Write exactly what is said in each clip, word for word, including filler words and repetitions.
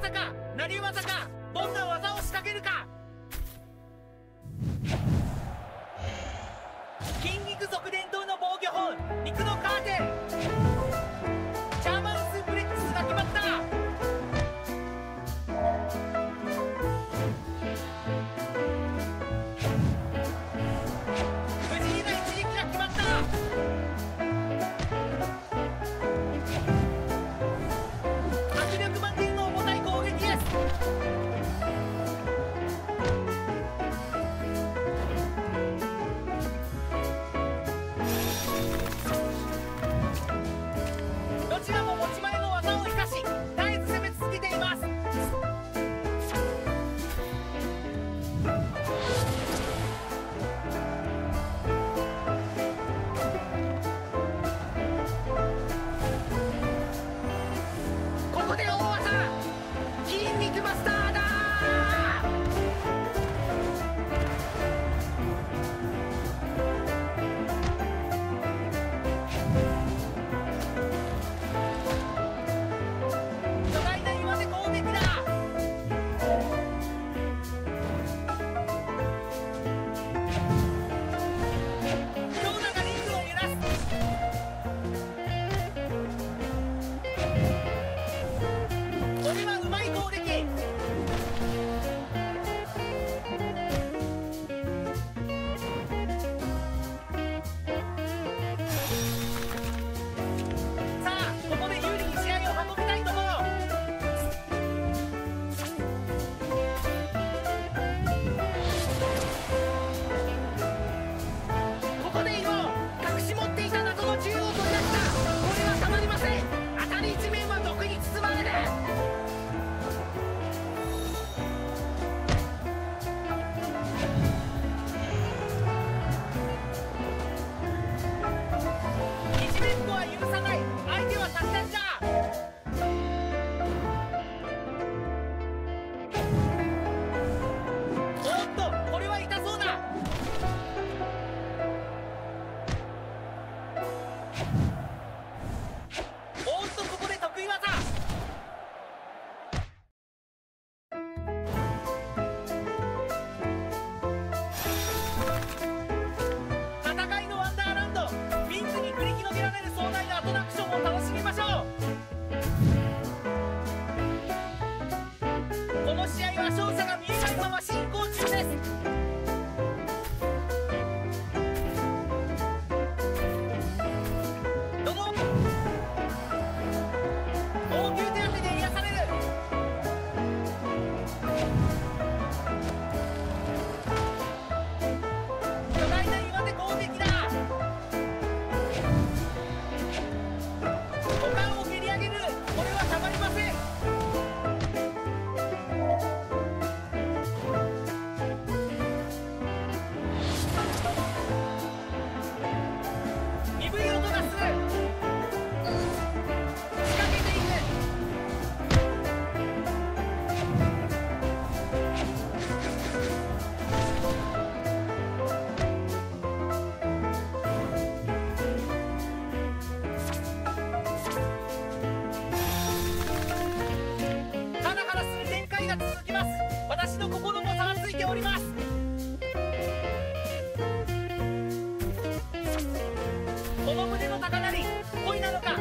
さか何技かどんな技を仕掛けるか。筋肉族伝統の防御法肉のカーテンジャーマンスープレックスが決まった。無事にな一撃が決まった。迫力満点の重たい攻撃です。どちらも持ち前の技を生かし絶えず攻め続けています。ここで大技筋肉マスターだ。巨大な岩で攻撃だ。強打がリングを揺らす。これはうまい攻撃。さあここで有利に試合を運びたいところ。ここで岩を隠し持っていた謎の銃を取り出した。これはたまりません。当たり一面は毒に包まれる。いじめっ子は許さない。相手は足し算じゃ。おっとこれは痛そうだ。おっとここで得意技。戦いのワンダーランドピンクに繰り広げられる壮大なアトラクションを楽しみましょう。この試合は勝者が見えないまま進行中です。どの応急手当てで癒される。巨大な岩で攻撃だ。股間を蹴り上げる。これはたまりません。鈍い音がする。仕掛けていく。ハラハラする展開が続きます。私の心もざわついております。この胸の高鳴り恋なのか。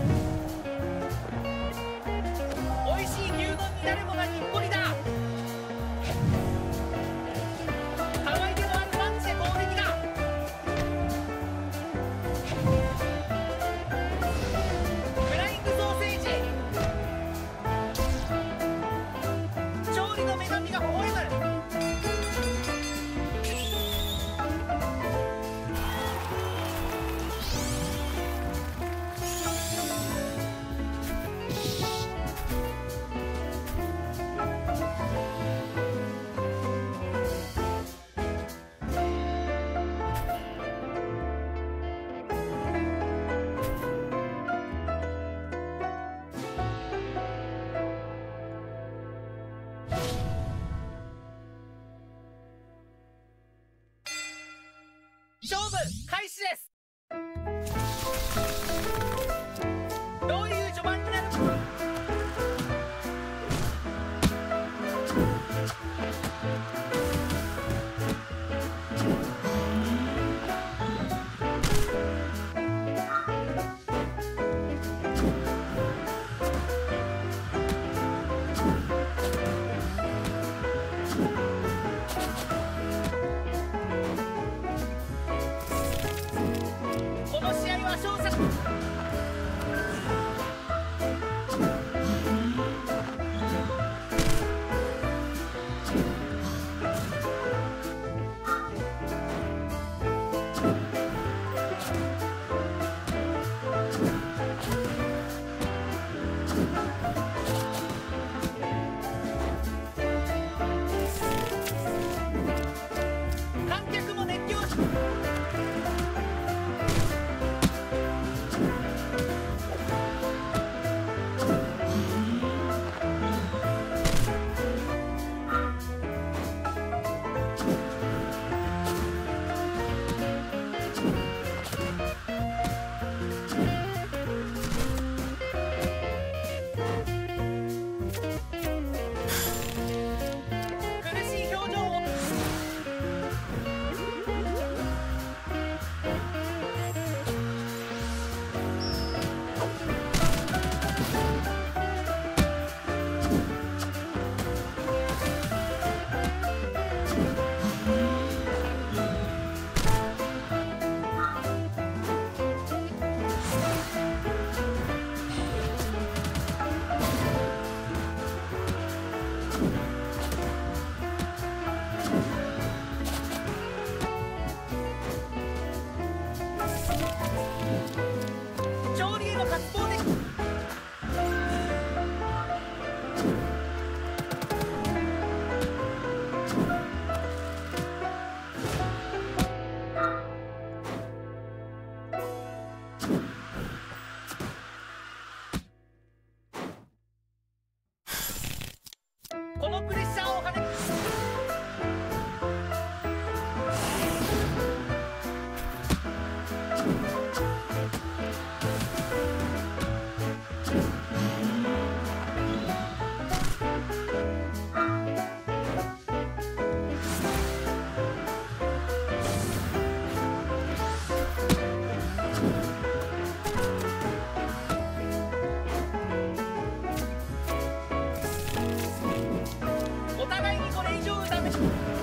美味しい牛丼に誰もがにっこりだ。可愛げのあるパンチで攻撃だ。フライングソーセージ。勝利の女神が微笑む。勝負開始です。どういう序盤になるか。 この試合は勝者。観客も熱狂し苦しい表情を勝利への渇望でこのプレッシャーをはねお互いにこれ以上ダメ